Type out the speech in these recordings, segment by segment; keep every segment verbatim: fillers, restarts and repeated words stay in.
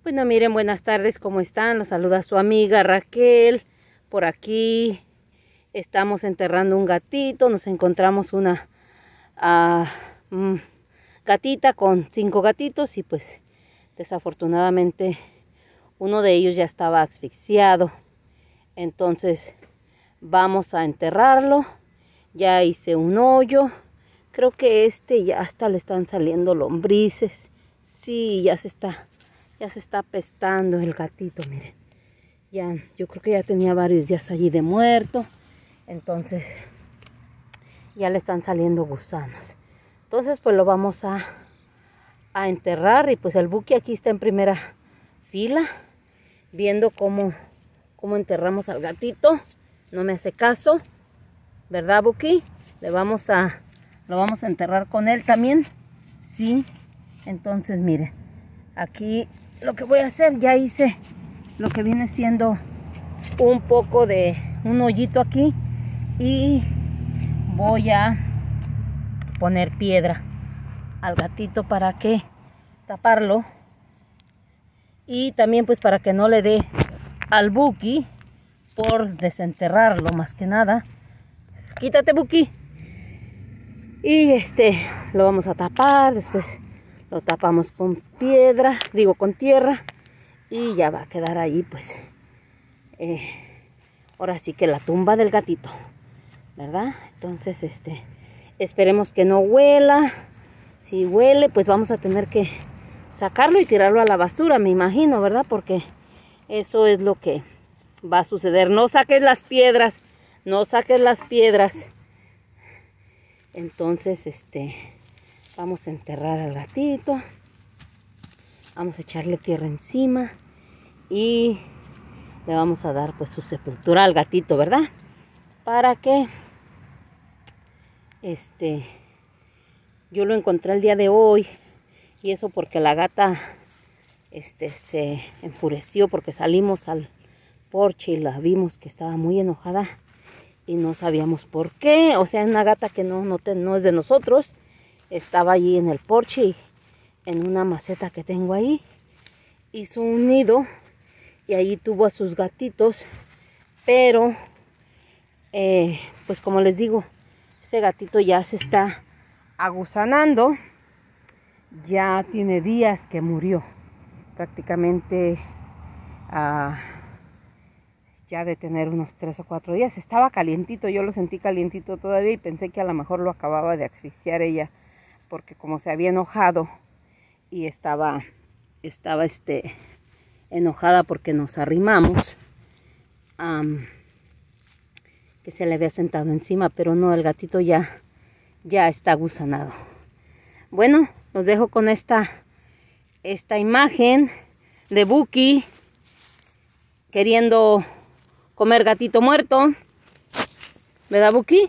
Bueno, miren, buenas tardes, ¿cómo están? Los saluda su amiga Raquel. Por aquí estamos enterrando un gatito. Nos encontramos una uh, mm, gatita con cinco gatitos y pues desafortunadamente uno de ellos ya estaba asfixiado. Entonces vamos a enterrarlo. Ya hice un hoyo. Creo que este ya hasta le están saliendo lombrices. Sí, ya se está... Ya se está apestando el gatito, miren. Ya, yo creo que ya tenía varios días allí de muerto. Entonces, ya le están saliendo gusanos. Entonces, pues lo vamos a, a enterrar. Y pues el Buki aquí está en primera fila, viendo cómo, cómo enterramos al gatito. No me hace caso, ¿verdad, Buki? Le vamos a, lo vamos a enterrar con él también. Sí, entonces, miren. Aquí lo que voy a hacer, ya hice lo que viene siendo un poco de un hoyito aquí y voy a poner piedra al gatito para que taparlo y también pues para que no le dé al Buki por desenterrarlo más que nada. Quítate, Buki. Y este lo vamos a tapar, después lo tapamos con piedra, digo con tierra, y ya va a quedar ahí pues, eh, ahora sí que la tumba del gatito, ¿verdad? Entonces, este, esperemos que no huela. Si huele, pues vamos a tener que sacarlo y tirarlo a la basura, me imagino, ¿verdad? Porque eso es lo que va a suceder. No saques las piedras, no saques las piedras. Entonces, este... vamos a enterrar al gatito, vamos a echarle tierra encima y le vamos a dar pues su sepultura al gatito, ¿verdad? Para que este yo lo encontré el día de hoy y eso porque la gata este se enfureció porque salimos al porche y la vimos que estaba muy enojada y no sabíamos por qué. O sea, es una gata que no, no, te, no es de nosotros. Estaba allí en el porche y en una maceta que tengo ahí. Hizo un nido y allí tuvo a sus gatitos. Pero, eh, pues como les digo, ese gatito ya se está agusanando. Ya tiene días que murió. Prácticamente uh, ya de tener unos tres o cuatro días. Estaba calientito, yo lo sentí calientito todavía y pensé que a lo mejor lo acababa de asfixiar ella. Porque como se había enojado y estaba, estaba este, enojada porque nos arrimamos, um, que se le había sentado encima, pero no, el gatito ya, ya está gusanado. Bueno, los dejo con esta, esta imagen de Buki queriendo comer gatito muerto. ¿Verdad, Buki?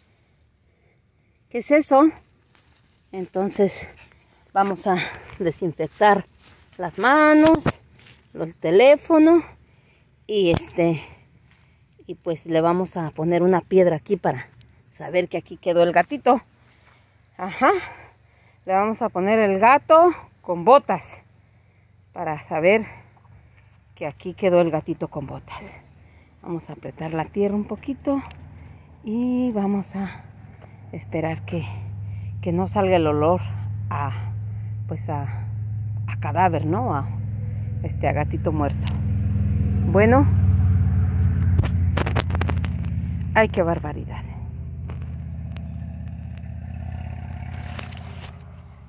¿Qué es eso? Entonces vamos a desinfectar las manos, el teléfono y este y pues le vamos a poner una piedra aquí para saber que aquí quedó el gatito. Ajá. Le vamos a poner el gato con botas para saber que aquí quedó el gatito con botas. Vamos a apretar la tierra un poquito y vamos a esperar que que no salga el olor a pues a, a cadáver, ¿no? A este a gatito muerto. Bueno, ay, qué barbaridad.